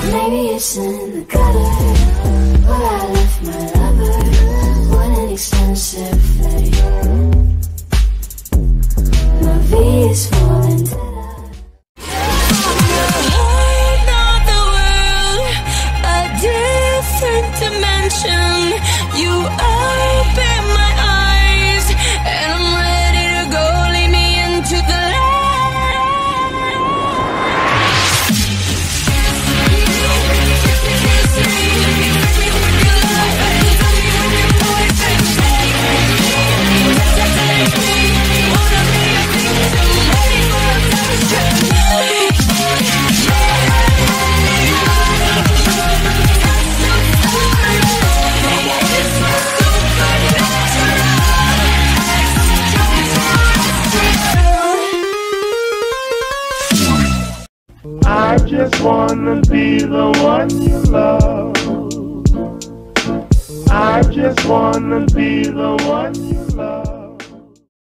Maybe it's in the gutter where I left my lover. What an expensive thing. My V is falling down. You open my eyes, and I'm ready to go. Lead me into the I just wanna be the one you love. I just wanna be the one you